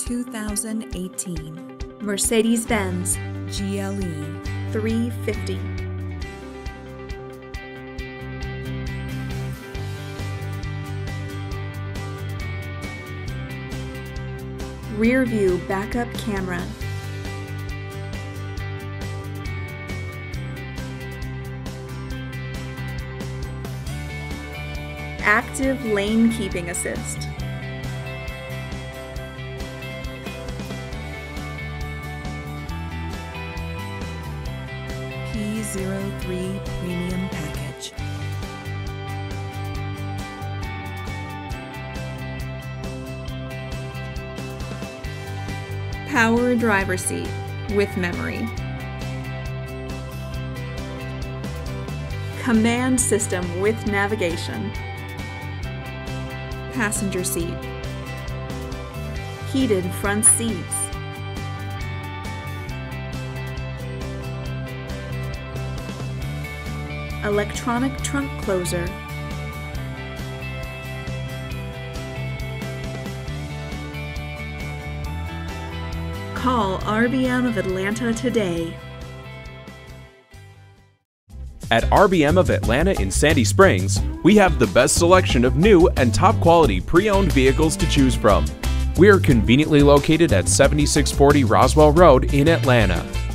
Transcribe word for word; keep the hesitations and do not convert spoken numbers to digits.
two thousand eighteen Mercedes-Benz G L E three fifty. Rear view backup camera. Active lane keeping assist. P zero three premium package. Power driver seat with memory. Command system with navigation. Passenger seat. Heated front seats. Electronic trunk closer. Call R B M of Atlanta today. At R B M of Atlanta in Sandy Springs, we have the best selection of new and top quality pre-owned vehicles to choose from. We are conveniently located at seventy-six forty Roswell Road in Atlanta.